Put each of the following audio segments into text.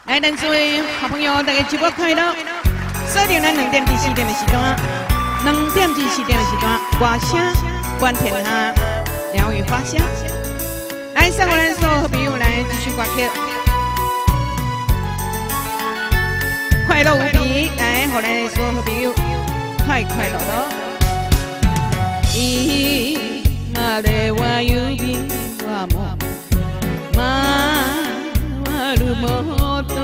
来，咱诸位好朋友，大家节日快乐！锁定咱2点至4点的时段，2点至4点的时段，歌声观天下，鸟语花香。来，送我咱所有好朋友来继续歌曲，快乐无比。来，互咱所有好朋友快快乐乐。今では指輪も回るもと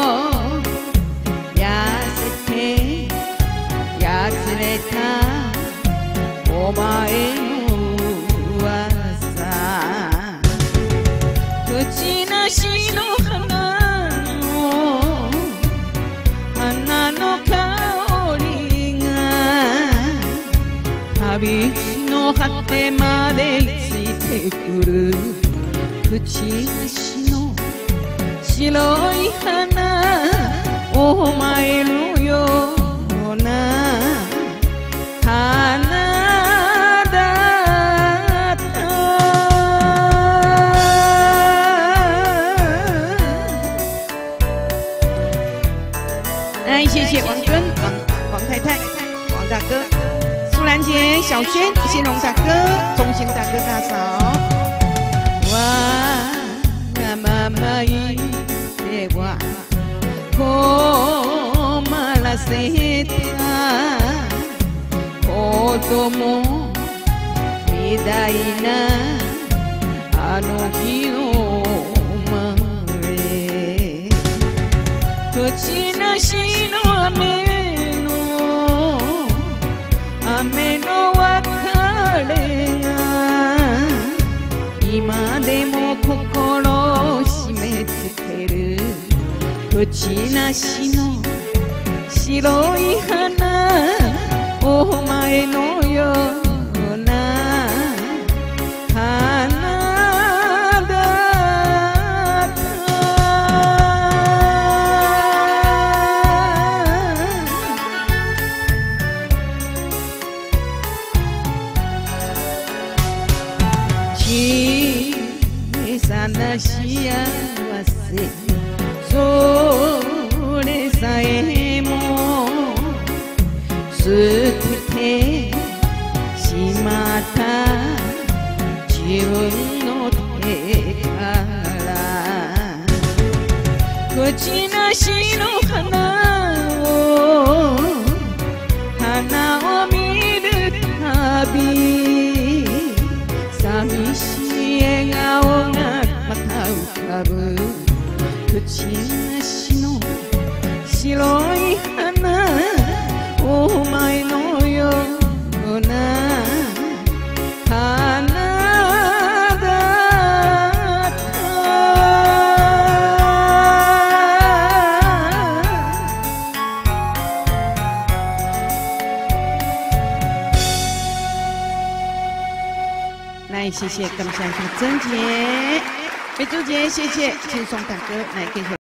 痩せてやつれたお前の噂口なしの花の香りが旅路の果てまでついてくる口なしの白い花お前のような花だった来，谢谢王尊、王太太、王大哥、苏兰姐、小轩、新荣大哥、钟兴大哥大嫂。わがまま言っては困らせた子供みたいなあの日の生まれ口なしの雨の別れが今でも心を締め付ける口なしの白い花お前のような花だった小さな幸せそれさえも捨ててしまった自分の手から口なしの花を見るたび寂しい笑顔がまた浮かぶ口なしの白い花お前のような花だった来，谢谢感谢陈珍姐、梅珠姐，谢谢轻松大哥来给。